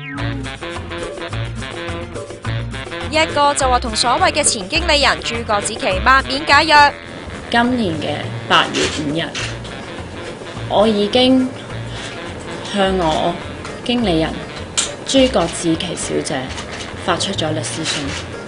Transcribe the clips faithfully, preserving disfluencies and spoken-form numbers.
一個就話同所謂嘅前經理人朱葛紫棋抹面解約。 今年嘅八月五日，我已經向我經理人朱葛紫棋小姐發出咗律師信，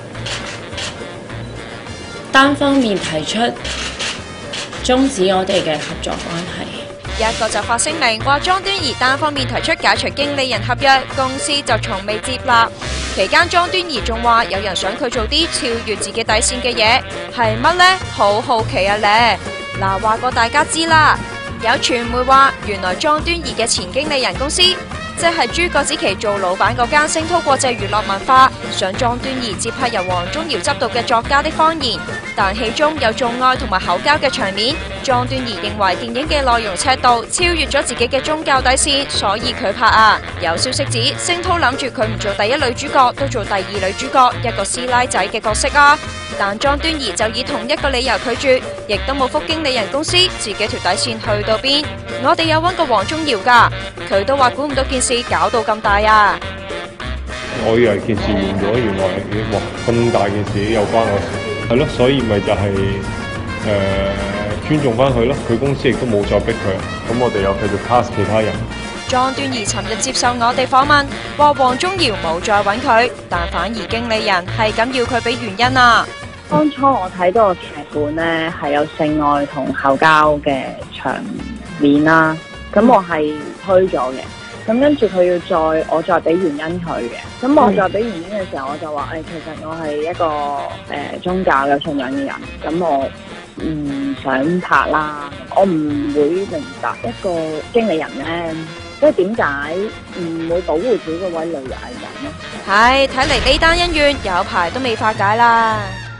單方面提出終止我哋嘅合作關係。 一個就發聲明話莊端儀單方面提出解除經理人合約，公司就從未接納。期間莊端儀仲話有人想佢做啲超越自己底線嘅嘢，係乜呢？好好奇啊咧！嗱，話過大家知啦，有傳媒話原來莊端儀嘅前經理人公司，即係朱葛紫棋做老闆嗰間星濤國際娛樂文化，想莊端儀接拍由黃宗堯執導嘅《作家的謊言》，但戲中有做愛同埋口交嘅場面，莊端儀認為電影嘅內容尺度超越咗自己嘅宗教底線，所以佢拍啊。有消息指星濤諗住佢唔做第一女主角，都做第二女主角，一個師奶仔嘅角色啊。但莊端儀就以同一個理由拒絕，亦都冇覆經理人公司自己條底線去到邊。我哋有揾過黃宗堯噶，佢都話估唔到件事搞到咁大啊！ 我以為件事完咗，原來哇咁大件事有關我事，係咯，所以咪就係、是、誒、呃、尊重翻佢咯。佢公司亦都冇再逼佢，咁我哋又繼續 pass 其他人。 莊端儀尋日接受我哋訪問，話黃宗堯冇再揾佢，但反而經理人係咁要佢俾原因啊！ 當初我睇到個劇本咧，係有性愛同口交嘅場面啦，咁我係推咗嘅。咁跟住佢要再我再俾原因佢嘅，咁我再俾原因嘅時候，我就話誒、哎，其實我係一個誒、呃、宗教有信仰嘅人，咁我唔想拍啦，我唔會明白一個經理人咧，即係點解唔會保護自己嗰位女藝人咧？ 係，睇嚟呢單恩怨有排都未化解啦。